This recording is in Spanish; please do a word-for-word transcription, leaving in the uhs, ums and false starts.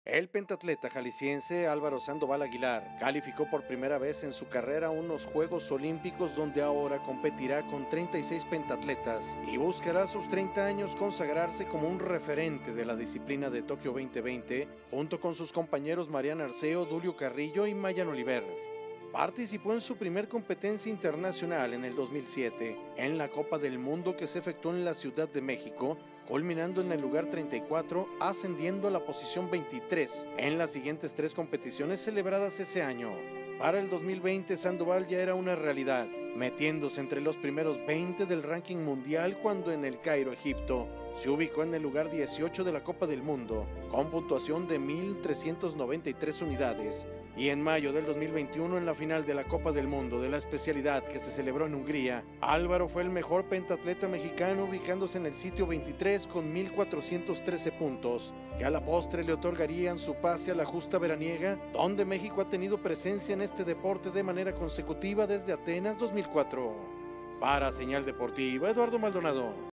El pentatleta jalisciense Álvaro Sandoval Aguilar calificó por primera vez en su carrera unos Juegos Olímpicos donde ahora competirá con treinta y seis pentatletas y buscará a sus treinta años consagrarse como un referente de la disciplina de Tokio veinte veinte junto con sus compañeros Mariana Arceo, Dulio Carrillo y Mayan Oliver. Participó en su primer competencia internacional en el dos mil siete, en la Copa del Mundo que se efectuó en la Ciudad de México, culminando en el lugar treinta y cuatro, ascendiendo a la posición veintitrés en las siguientes tres competiciones celebradas ese año. Para el dos mil veinte, Sandoval ya era una realidad, metiéndose entre los primeros veinte del ranking mundial cuando en el Cairo, Egipto, se ubicó en el lugar dieciocho de la Copa del Mundo, con puntuación de mil trescientas noventa y tres unidades, y en mayo del dos mil veintiuno, en la final de la Copa del Mundo de la especialidad que se celebró en Hungría, Álvaro fue el mejor pentatleta mexicano, ubicándose en el sitio veintitrés con mil cuatrocientos trece puntos, que a la postre le otorgarían su pase a la justa veraniega, donde México ha tenido presencia en este deporte de manera consecutiva desde Atenas dos mil cuatro. Para Señal Deportiva, Eduardo Maldonado.